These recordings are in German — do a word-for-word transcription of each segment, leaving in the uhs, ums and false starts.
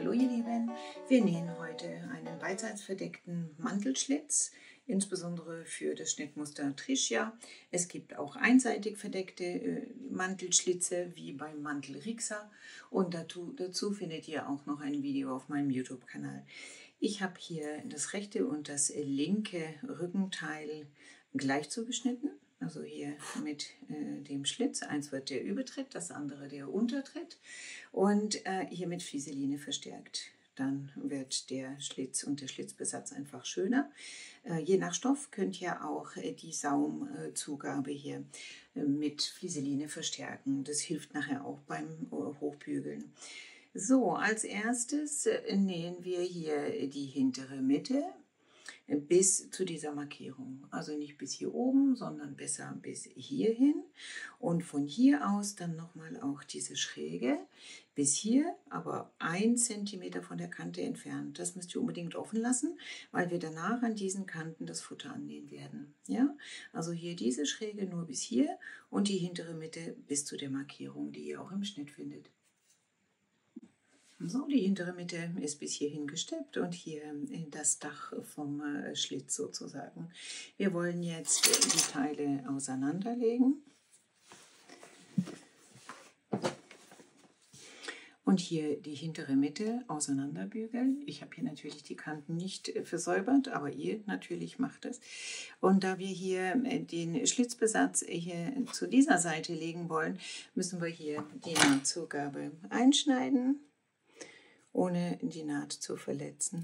Hallo ihr Lieben, wir nähen heute einen beidseits verdeckten Mantelschlitz, insbesondere für das Schnittmuster Tricia. Es gibt auch einseitig verdeckte äh, Mantelschlitze wie beim Mantel Rixa und dazu, dazu findet ihr auch noch ein Video auf meinem YouTube-Kanal. Ich habe hier das rechte und das linke Rückenteil gleich zugeschnitten. Also hier mit äh, dem Schlitz. Eins wird der Übertritt, das andere der Untertritt. Und äh, hier mit Flieseline verstärkt. Dann wird der Schlitz und der Schlitzbesatz einfach schöner. Äh, je nach Stoff könnt ihr auch äh, die Saumzugabe hier äh, mit Flieseline verstärken. Das hilft nachher auch beim äh, Hochbügeln. So, als erstes äh, nähen wir hier die hintere Mitte bis zu dieser Markierung. Also nicht bis hier oben, sondern besser bis hierhin. Und von hier aus dann nochmal auch diese Schräge bis hier, aber ein Zentimeter von der Kante entfernt. Das müsst ihr unbedingt offen lassen, weil wir danach an diesen Kanten das Futter annähen werden. Ja? Also hier diese Schräge nur bis hier und die hintere Mitte bis zu der Markierung, die ihr auch im Schnitt findet. So, die hintere Mitte ist bis hierhin gesteppt und hier das Dach vom Schlitz sozusagen. Wir wollen jetzt die Teile auseinanderlegen. Und hier die hintere Mitte auseinanderbügeln. Ich habe hier natürlich die Kanten nicht versäubert, aber ihr natürlich macht es. Und da wir hier den Schlitzbesatz hier zu dieser Seite legen wollen, müssen wir hier die Nahtzugabe einschneiden, ohne die Naht zu verletzen.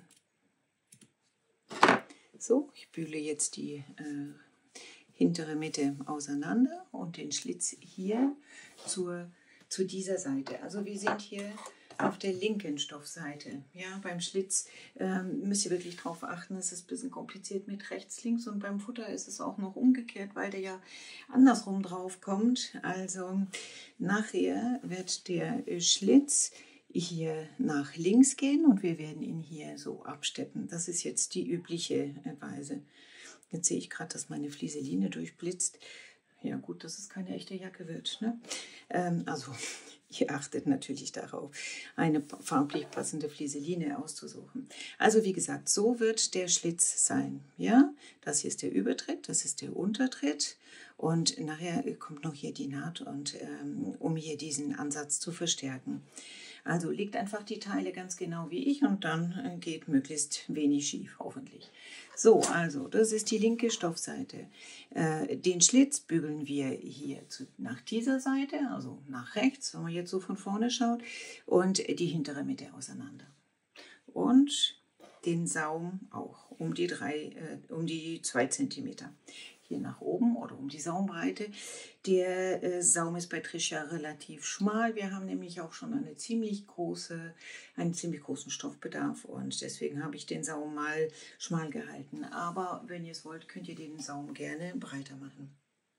So, ich bügle jetzt die äh, hintere Mitte auseinander und den Schlitz hier zur, zu dieser Seite. Also wir sind hier auf der linken Stoffseite. Ja, beim Schlitz ähm, müsst ihr wirklich darauf achten, es ist ein bisschen kompliziert mit rechts, links und beim Futter ist es auch noch umgekehrt, weil der ja andersrum drauf kommt. Also nachher wird der Schlitz hier nach links gehen und wir werden ihn hier so absteppen. Das ist jetzt die übliche Weise. Jetzt sehe ich gerade, dass meine Flieseline durchblitzt. Ja gut, dass es keine echte Jacke wird. Ne? Ähm, also ihr achtet natürlich darauf, eine farblich passende Flieseline auszusuchen. Also wie gesagt, so wird der Schlitz sein. Ja? Das hier ist der Übertritt, das ist der Untertritt. Und nachher kommt noch hier die Naht, und, ähm, um hier diesen Ansatz zu verstärken. Also legt einfach die Teile ganz genau wie ich und dann geht möglichst wenig schief, hoffentlich. So, also das ist die linke Stoffseite. Äh, den Schlitz bügeln wir hier zu, nach dieser Seite, also nach rechts, wenn man jetzt so von vorne schaut, und die hintere Mitte auseinander. Und den Saum auch um die, drei, äh, um die zwei Zentimeter. Hier nach oben oder um die Saumbreite. Der äh, Saum ist bei Tricia relativ schmal. Wir haben nämlich auch schon eine ziemlich große, einen ziemlich großen Stoffbedarf und deswegen habe ich den Saum mal schmal gehalten. Aber wenn ihr es wollt, könnt ihr den Saum gerne breiter machen.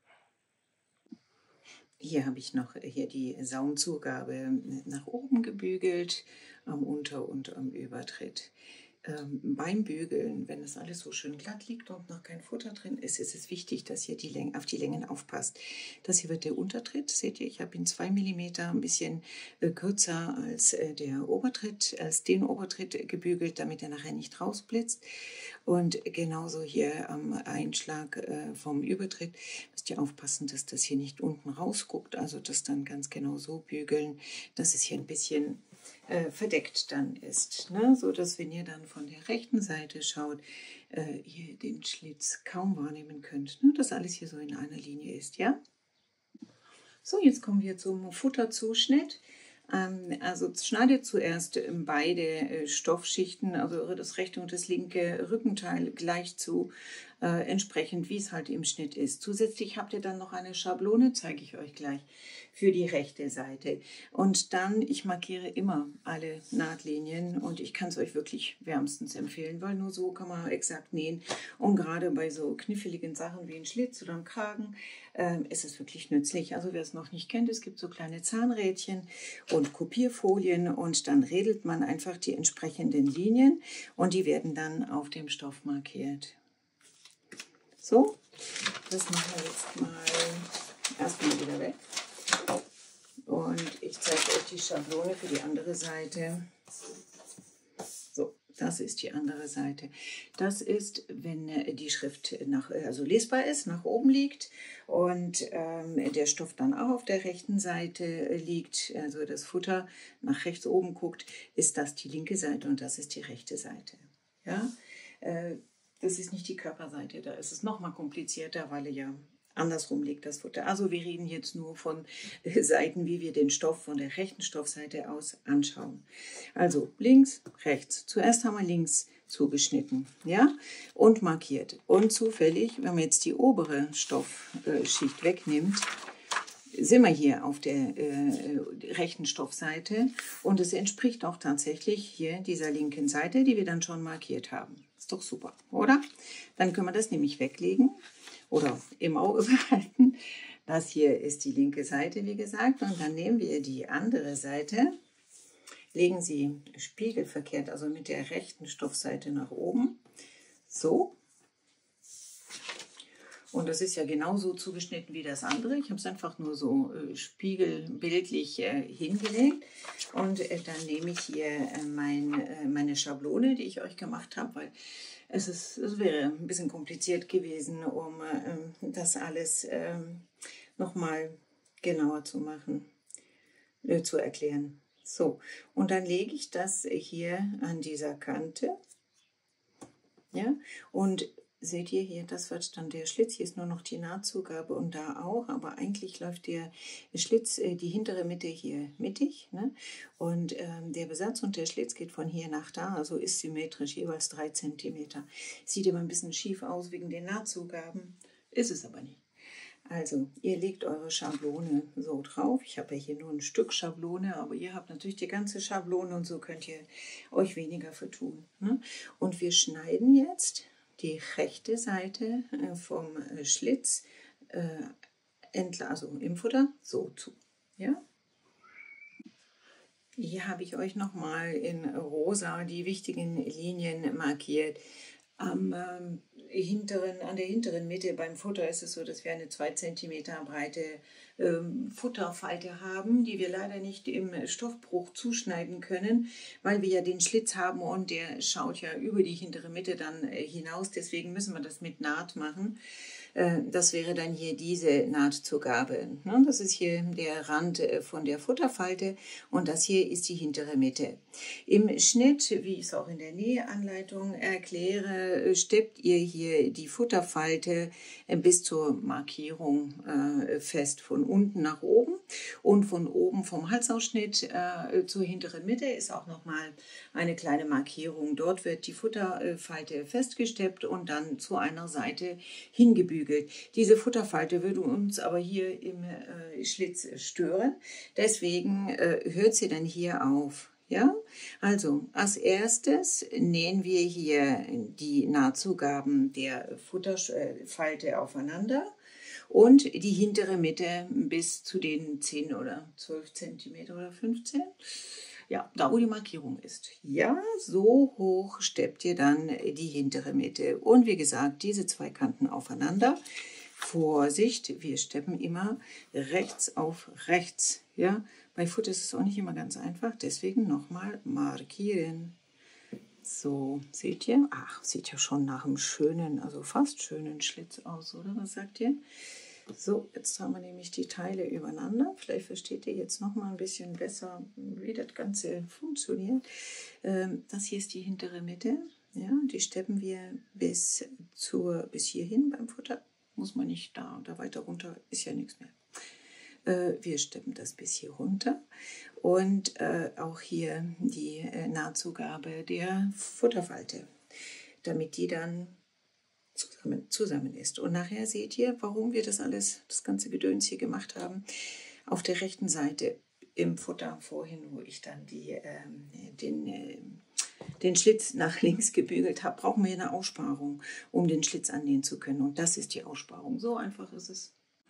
Hier habe ich noch hier die Saumzugabe nach oben gebügelt, am Unter- und am Übertritt. Ähm, beim Bügeln, wenn das alles so schön glatt liegt und noch kein Futter drin ist, ist es wichtig, dass ihr die Länge, auf die Längen aufpasst. Das hier wird der Untertritt, seht ihr, ich habe ihn zwei Millimeter, ein bisschen äh, kürzer als äh, der Obertritt, als den Obertritt gebügelt, damit er nachher nicht rausblitzt. Und genauso hier am Einschlag äh, vom Übertritt müsst ihr aufpassen, dass das hier nicht unten rausguckt, also das dann ganz genau so bügeln, dass es hier ein bisschen Äh, verdeckt dann ist, ne? So dass, wenn ihr dann von der rechten Seite schaut, äh, ihr den Schlitz kaum wahrnehmen könnt, ne? Dass alles hier so in einer Linie ist, ja? So, jetzt kommen wir zum Futterzuschnitt. Ähm, also schneidet zuerst beide äh, Stoffschichten, also das rechte und das linke Rückenteil gleich zu, äh, entsprechend wie es halt im Schnitt ist. Zusätzlich habt ihr dann noch eine Schablone, zeige ich euch gleich, für die rechte Seite. Und dann, ich markiere immer alle Nahtlinien und ich kann es euch wirklich wärmstens empfehlen, weil nur so kann man exakt nähen. Und gerade bei so kniffligen Sachen wie ein Schlitz oder ein Kragen äh, ist es wirklich nützlich. Also wer es noch nicht kennt, es gibt so kleine Zahnrädchen und Kopierfolien und dann redelt man einfach die entsprechenden Linien und die werden dann auf dem Stoff markiert. So, das machen wir jetzt mal erstmal wieder weg. Und ich zeige euch die Schablone für die andere Seite. Das ist die andere Seite. Das ist, wenn die Schrift nach, also lesbar ist, nach oben liegt und ähm, der Stoff dann auch auf der rechten Seite liegt, also das Futter nach rechts oben guckt, ist das die linke Seite und das ist die rechte Seite. Ja? Äh, das ist nicht die Körperseite, da ist es nochmal komplizierter, weil ja andersrum liegt das Futter. Also wir reden jetzt nur von Seiten, wie wir den Stoff von der rechten Stoffseite aus anschauen. Also links, rechts. Zuerst haben wir links zugeschnitten, ja, und markiert. Und zufällig, wenn man jetzt die obere Stoffschicht wegnimmt, sind wir hier auf der äh, rechten Stoffseite und es entspricht auch tatsächlich hier dieser linken Seite, die wir dann schon markiert haben. Ist doch super, oder? Dann können wir das nämlich weglegen oder im Auge behalten. Das hier ist die linke Seite, wie gesagt, und dann nehmen wir die andere Seite, legen sie spiegelverkehrt, also mit der rechten Stoffseite nach oben, so. Und das ist ja genauso zugeschnitten wie das andere. Ich habe es einfach nur so äh, spiegelbildlich äh, hingelegt. Und äh, dann nehme ich hier äh, mein, äh, meine Schablone, die ich euch gemacht habe, weil es, ist, es wäre ein bisschen kompliziert gewesen, um äh, das alles äh, nochmal genauer zu machen, äh, zu erklären. So, und dann lege ich das hier an dieser Kante. Ja, und seht ihr hier, das wird dann der Schlitz, hier ist nur noch die Nahtzugabe und da auch, aber eigentlich läuft der Schlitz, die hintere Mitte hier mittig, ne? Und ähm, der Besatz und der Schlitz geht von hier nach da, also ist symmetrisch, jeweils drei Zentimeter. Sieht immer ein bisschen schief aus wegen den Nahtzugaben, ist es aber nicht. Also, ihr legt eure Schablone so drauf. Ich habe ja hier nur ein Stück Schablone, aber ihr habt natürlich die ganze Schablone und so könnt ihr euch weniger vertun, ne? Und wir schneiden jetzt die rechte Seite vom Schlitz äh, entlang, also im Futter, so zu. Ja? Hier habe ich euch nochmal in rosa die wichtigen Linien markiert. Am, ähm, hinteren, an der hinteren Mitte beim Futter ist es so, dass wir eine zwei Zentimeter breite ähm, Futterfalte haben, die wir leider nicht im Stoffbruch zuschneiden können, weil wir ja den Schlitz haben und der schaut ja über die hintere Mitte dann äh, hinaus. Deswegen müssen wir das mit Naht machen. Äh, das wäre dann hier diese Nahtzugabe. Ne? Das ist hier der Rand äh, von der Futterfalte und das hier ist die hintere Mitte. Im Schnitt, wie ich es auch in der Nähanleitung erkläre, steppt ihr hier die Futterfalte bis zur Markierung äh, fest, von unten nach oben und von oben vom Halsausschnitt äh, zur hinteren Mitte ist auch nochmal eine kleine Markierung. Dort wird die Futterfalte festgesteppt und dann zu einer Seite hingebügelt. Diese Futterfalte würde uns aber hier im äh, Schlitz stören, deswegen äh, hört sie dann hier auf. Ja, also als erstes nähen wir hier die Nahtzugaben der Futterfalte aufeinander und die hintere Mitte bis zu den zehn oder zwölf Zentimeter oder fünfzehn. Ja, da wo die Markierung ist. Ja, so hoch steppt ihr dann die hintere Mitte. Und wie gesagt, diese zwei Kanten aufeinander. Vorsicht, wir steppen immer rechts auf rechts. Ja, bei Futter ist es auch nicht immer ganz einfach, deswegen nochmal markieren. So, seht ihr? Ach, sieht ja schon nach einem schönen, also fast schönen Schlitz aus, oder? Was sagt ihr? So, jetzt haben wir nämlich die Teile übereinander. Vielleicht versteht ihr jetzt noch mal ein bisschen besser, wie das Ganze funktioniert. Das hier ist die hintere Mitte. Ja, die steppen wir bis, zur, bis hierhin beim Futter. Muss man nicht da oder weiter runter, ist ja nichts mehr. Wir steppen das bis hier runter und äh, auch hier die äh, Nahtzugabe der Futterfalte, damit die dann zusammen, zusammen ist. Und nachher seht ihr, warum wir das alles, das ganze Gedöns hier gemacht haben. Auf der rechten Seite im Futter vorhin, wo ich dann die, äh, den, äh, den Schlitz nach links gebügelt habe, brauchen wir eine Aussparung, um den Schlitz annähen zu können. Und das ist die Aussparung. So einfach ist es.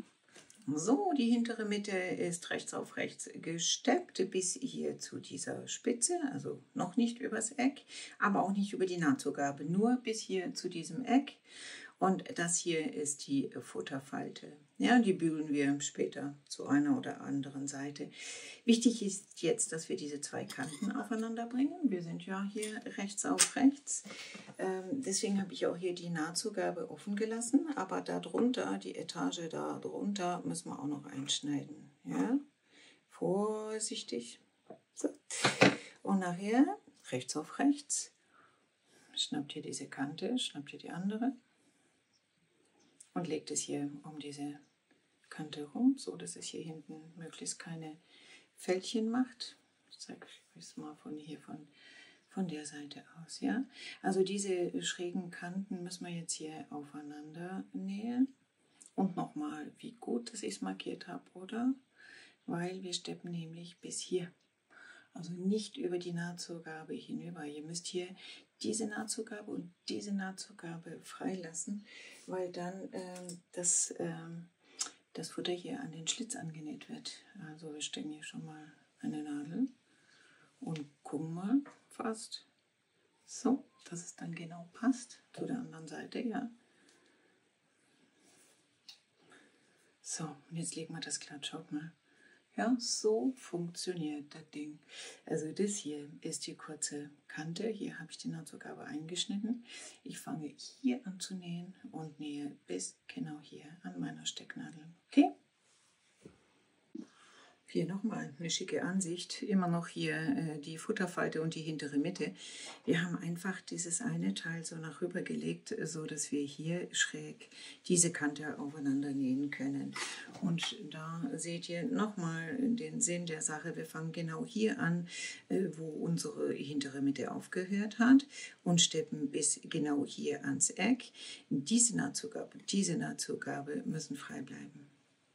So, die hintere Mitte ist rechts auf rechts gesteppt bis hier zu dieser Spitze, also noch nicht übers Eck, aber auch nicht über die Nahtzugabe, nur bis hier zu diesem Eck. Und das hier ist die Futterfalte. Ja, die bügeln wir später zu einer oder anderen Seite. Wichtig ist jetzt, dass wir diese zwei Kanten aufeinander bringen. Wir sind ja hier rechts auf rechts. Ähm, deswegen habe ich auch hier die Nahtzugabe offen gelassen. Aber darunter, die Etage da drunter, müssen wir auch noch einschneiden. Ja, vorsichtig. So. Und nachher rechts auf rechts. Schnappt ihr diese Kante, schnappt ihr die andere und legt es hier um diese Kante rum, so dass es hier hinten möglichst keine Fältchen macht. Ich zeige euch das mal von hier, von, von der Seite aus. Ja? Also diese schrägen Kanten müssen wir jetzt hier aufeinander nähen. Und nochmal, wie gut, dass ich es markiert habe, oder? Weil wir steppen nämlich bis hier. Also nicht über die Nahtzugabe hinüber. Ihr müsst hier diese Nahtzugabe und diese Nahtzugabe freilassen, weil dann ähm, das, ähm, das Futter hier an den Schlitz angenäht wird. Also wir stecken hier schon mal eine Nadel und gucken mal fast so, dass es dann genau passt zu der anderen Seite. Ja. So, und jetzt legen wir das glatt, schaut mal. Ja, so funktioniert das Ding. Also das hier ist die kurze Kante. Hier habe ich die Nahtzugabe eingeschnitten. Ich fange hier an zu nähen und nähe bis genau hier an meiner Stecknadel. Okay? Hier nochmal eine schicke Ansicht. Immer noch hier äh, die Futterfalte und die hintere Mitte. Wir haben einfach dieses eine Teil so nach rüber gelegt, so dass wir hier schräg diese Kante aufeinander nähen können. Und da seht ihr nochmal den Sinn der Sache. Wir fangen genau hier an, äh, wo unsere hintere Mitte aufgehört hat und steppen bis genau hier ans Eck. Diese Nahtzugabe, diese Nahtzugabe müssen frei bleiben.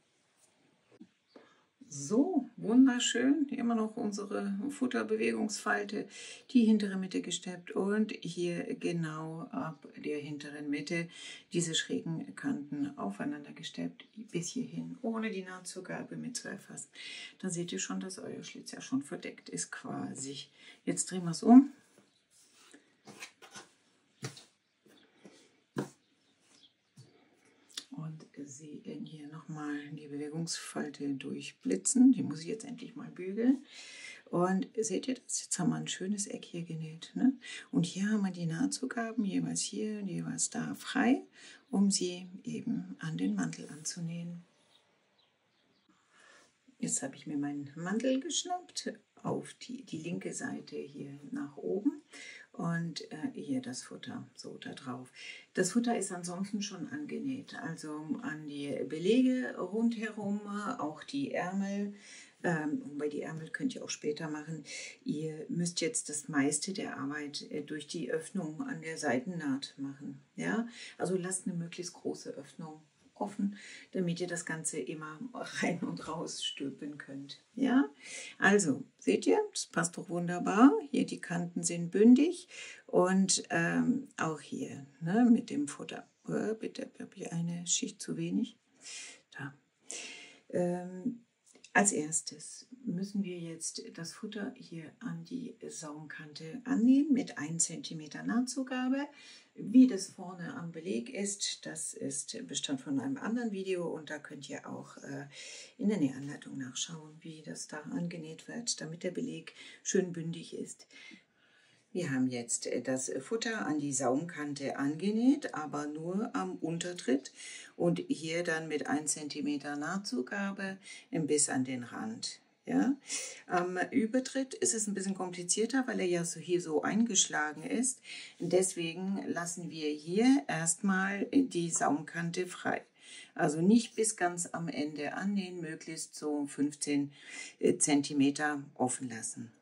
So, wunderschön, immer noch unsere Futterbewegungsfalte, die hintere Mitte gesteppt und hier genau ab der hinteren Mitte diese schrägen Kanten aufeinander gesteppt, bis hierhin, ohne die Nahtzugabe mit zu erfassen. Da seht ihr schon, dass euer Schlitz ja schon verdeckt ist quasi. Jetzt drehen wir es um. Und sehen hier nochmal die Bewegungsfalte durchblitzen. Die muss ich jetzt endlich mal bügeln. Und seht ihr das? Jetzt haben wir ein schönes Eck hier genäht. Ne? Und hier haben wir die Nahtzugaben, jeweils hier und jeweils da frei, um sie eben an den Mantel anzunähen. Jetzt habe ich mir meinen Mantel geschnappt, auf die, die linke Seite hier nach oben. Und äh, hier das Futter, so da drauf. Das Futter ist ansonsten schon angenäht, also an die Belege rundherum, auch die Ärmel, ähm, wobei die Ärmel könnt ihr auch später machen. Ihr müsst jetzt das meiste der Arbeit äh, durch die Öffnung an der Seitennaht machen. Ja? Also lasst eine möglichst große Öffnung offen, damit ihr das Ganze immer rein und raus stülpen könnt. Ja, also seht ihr, das passt doch wunderbar. Hier die Kanten sind bündig und ähm, auch hier ne, mit dem Futter. Oh, bitte habe ich eine Schicht zu wenig. Da. Ähm, als erstes müssen wir jetzt das Futter hier an die Saumkante annähen mit einem Zentimeter Nahtzugabe. Wie das vorne am Beleg ist, das ist Bestand von einem anderen Video und da könnt ihr auch äh, in der Nähanleitung nachschauen, wie das da angenäht wird, damit der Beleg schön bündig ist. Wir haben jetzt das Futter an die Saumkante angenäht, aber nur am Untertritt und hier dann mit einem Zentimeter Nahtzugabe bis an den Rand. Ja? Am Übertritt ist es ein bisschen komplizierter, weil er ja so hier so eingeschlagen ist. Deswegen lassen wir hier erstmal die Saumkante frei. Also nicht bis ganz am Ende annähen, möglichst so fünfzehn Zentimeter offen lassen.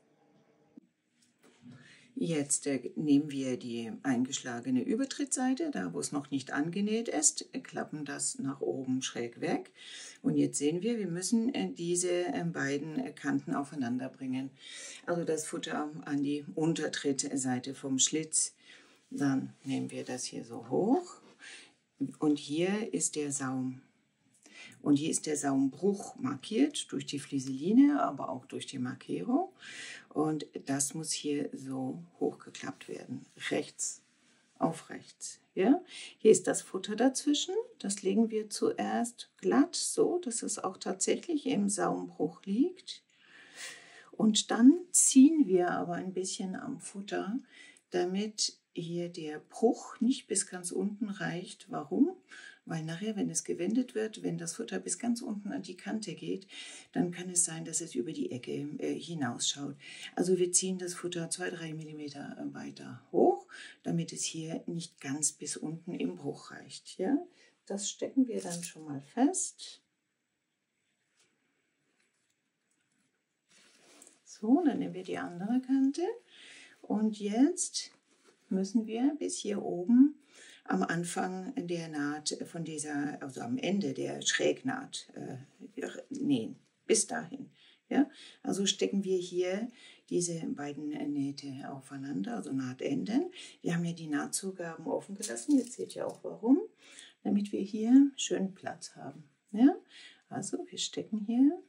Jetzt äh, nehmen wir die eingeschlagene Übertrittsseite, da wo es noch nicht angenäht ist, klappen das nach oben schräg weg. Und jetzt sehen wir, wir müssen äh, diese äh, beiden äh, Kanten aufeinander bringen. Also das Futter an die Untertrittseite vom Schlitz. Dann nehmen wir das hier so hoch. Und hier ist der Saum. Und hier ist der Saumbruch markiert durch die Flieseline, aber auch durch die Markierung. Und das muss hier so hochgeklappt werden. Rechts auf rechts. Ja? Hier ist das Futter dazwischen. Das legen wir zuerst glatt, so dass es auch tatsächlich im Saumbruch liegt. Und dann ziehen wir aber ein bisschen am Futter, damit hier der Bruch nicht bis ganz unten reicht. Warum? Weil nachher, wenn es gewendet wird, wenn das Futter bis ganz unten an die Kante geht, dann kann es sein, dass es über die Ecke äh, hinausschaut. Also wir ziehen das Futter zwei bis drei Millimeter weiter hoch, damit es hier nicht ganz bis unten im Bruch reicht. Ja? Das stecken wir dann schon mal fest. So, dann nehmen wir die andere Kante und jetzt müssen wir bis hier oben am Anfang der Naht von dieser, also am Ende der Schrägnaht äh, nähen, bis dahin. Ja? Also stecken wir hier diese beiden Nähte aufeinander, also Nahtenden. Wir haben ja die Nahtzugaben offen gelassen, jetzt seht ihr auch warum, damit wir hier schön Platz haben. Ja? Also wir stecken hier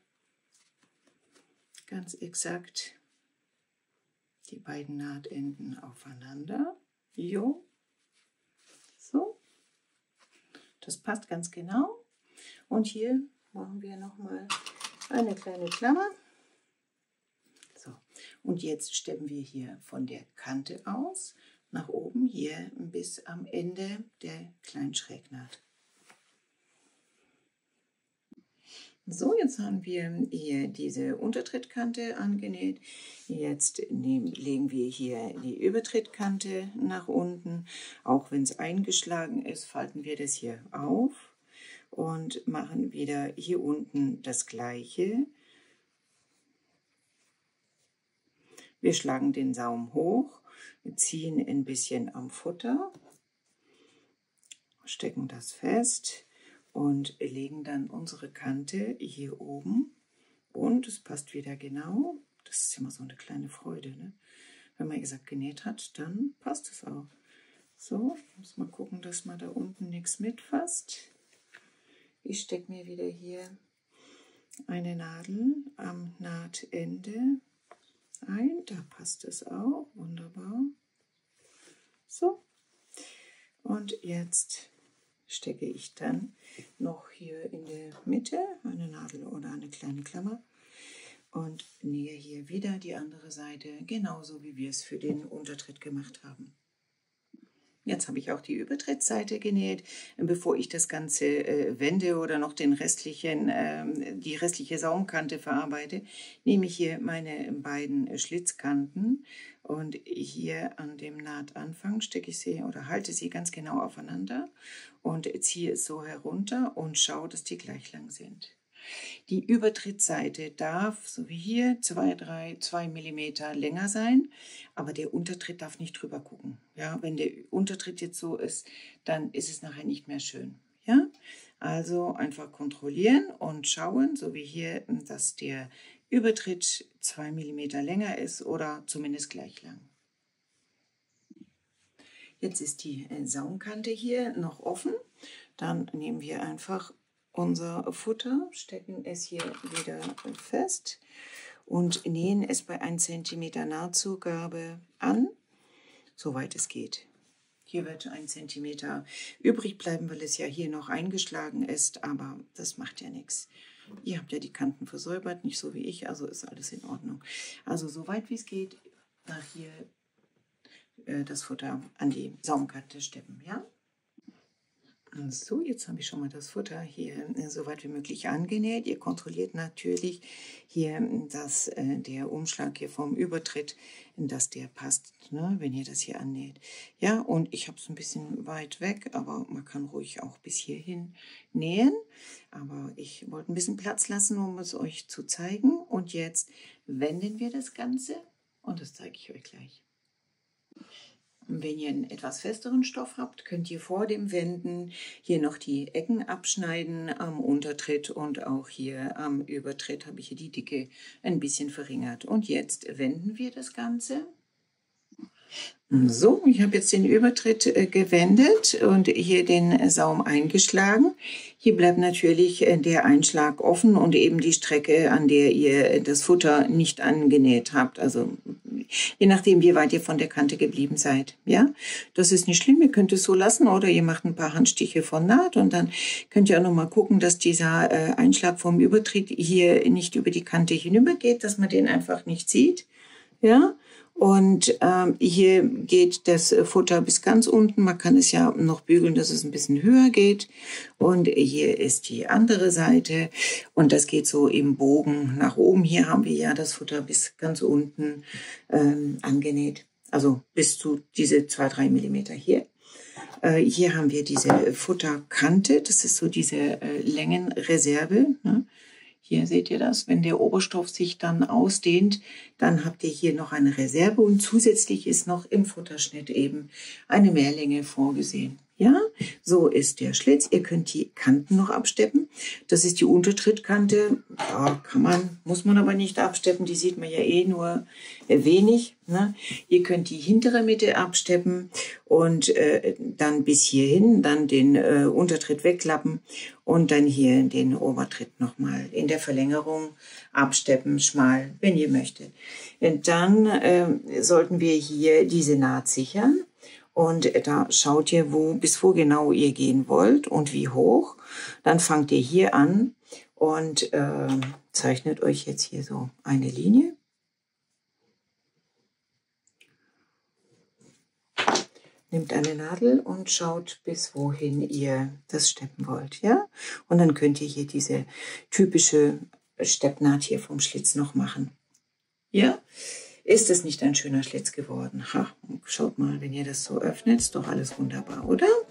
ganz exakt die beiden Nahtenden aufeinander. Jo. So. Das passt ganz genau. Und hier machen wir nochmal eine kleine Klammer. So. Und jetzt steppen wir hier von der Kante aus nach oben hier bis am Ende der kleinen Schrägnaht. So, jetzt haben wir hier diese Untertrittkante angenäht. Jetzt nehmen, legen wir hier die Übertrittkante nach unten. Auch wenn es eingeschlagen ist, falten wir das hier auf und machen wieder hier unten das Gleiche. Wir schlagen den Saum hoch, ziehen ein bisschen am Futter, stecken das fest und legen dann unsere Kante hier oben und es passt wieder genau. Das ist immer so eine kleine Freude, ne? Wenn man, wie gesagt, genäht hat, dann passt es auch. So, muss mal gucken, dass man da unten nichts mitfasst. Ich stecke mir wieder hier eine Nadel am Nahtende ein. Da passt es auch, wunderbar. So, und jetzt stecke ich dann noch hier in der Mitte eine Nadel oder eine kleine Klammer und nähe hier wieder die andere Seite, genauso wie wir es für den Untertritt gemacht haben. Jetzt habe ich auch die Übertrittsseite genäht. Bevor ich das Ganze äh, wende oder noch den restlichen, äh, die restliche Saumkante verarbeite, nehme ich hier meine beiden Schlitzkanten und hier an dem Nahtanfang stecke ich sie oder halte sie ganz genau aufeinander und ziehe es so herunter und schaue, dass die gleich lang sind. Die Übertrittsseite darf, so wie hier, zwei, drei, zwei Millimeter länger sein, aber der Untertritt darf nicht drüber gucken. Ja, wenn der Untertritt jetzt so ist, dann ist es nachher nicht mehr schön. Ja, also einfach kontrollieren und schauen, so wie hier, dass der Übertritt zwei Millimeter länger ist oder zumindest gleich lang. Jetzt ist die Saumkante hier noch offen. Dann nehmen wir einfach unser Futter, stecken es hier wieder fest und nähen es bei einem Zentimeter Nahtzugabe an, soweit es geht. Hier wird ein Zentimeter übrig bleiben, weil es ja hier noch eingeschlagen ist, aber das macht ja nichts. Ihr habt ja die Kanten versäubert, nicht so wie ich, also ist alles in Ordnung. Also soweit wie es geht, nach hier äh, das Futter an die Saumkante steppen, ja? So, jetzt habe ich schon mal das Futter hier so weit wie möglich angenäht. Ihr kontrolliert natürlich hier, dass äh, der Umschlag hier vom Übertritt, dass der passt, ne, wenn ihr das hier annäht. Ja, und ich habe es ein bisschen weit weg, aber man kann ruhig auch bis hierhin nähen. Aber ich wollte ein bisschen Platz lassen, um es euch zu zeigen. Und jetzt wenden wir das Ganze und das zeige ich euch gleich. Wenn ihr einen etwas festeren Stoff habt, könnt ihr vor dem Wenden hier noch die Ecken abschneiden am Untertritt und auch hier am Übertritt habe ich hier die Dicke ein bisschen verringert. Und jetzt wenden wir das Ganze. So, ich habe jetzt den Übertritt äh, gewendet und hier den Saum eingeschlagen. Hier bleibt natürlich äh, der Einschlag offen und eben die Strecke, an der ihr das Futter nicht angenäht habt. Also je nachdem, wie weit ihr von der Kante geblieben seid. Ja, das ist nicht schlimm, ihr könnt es so lassen oder ihr macht ein paar Handstiche von Naht und dann könnt ihr auch noch mal gucken, dass dieser äh, Einschlag vom Übertritt hier nicht über die Kante hinüber geht, dass man den einfach nicht sieht. Ja, und ähm, hier geht das Futter bis ganz unten. Man kann es ja noch bügeln, dass es ein bisschen höher geht. Und hier ist die andere Seite. Und das geht so im Bogen nach oben. Hier haben wir ja das Futter bis ganz unten ähm, angenäht. Also bis zu diese zwei, drei Millimeter hier. Äh, hier haben wir diese Futterkante. Das ist so diese äh, Längenreserve. Ne? Hier seht ihr das, wenn der Oberstoff sich dann ausdehnt, dann habt ihr hier noch eine Reserve und zusätzlich ist noch im Futterschnitt eben eine Mehrlänge vorgesehen. Ja, so ist der Schlitz. Ihr könnt die Kanten noch absteppen. Das ist die Untertrittkante. Ja, kann man, muss man aber nicht absteppen. Die sieht man ja eh nur wenig. Ne? Ihr könnt die hintere Mitte absteppen und äh, dann bis hierhin, dann den äh, Untertritt wegklappen und dann hier den Obertritt nochmal in der Verlängerung absteppen, schmal, wenn ihr möchtet. Und dann äh, sollten wir hier diese Naht sichern. Und da schaut ihr, wo, bis wo genau ihr gehen wollt und wie hoch. Dann fangt ihr hier an und äh, zeichnet euch jetzt hier so eine Linie. Nehmt eine Nadel und schaut, bis wohin ihr das steppen wollt. Ja? Und dann könnt ihr hier diese typische Steppnaht hier vom Schlitz noch machen. Ja? Ist es nicht ein schöner Schlitz geworden? Ha, schaut mal, wenn ihr das so öffnet, ist doch alles wunderbar, oder?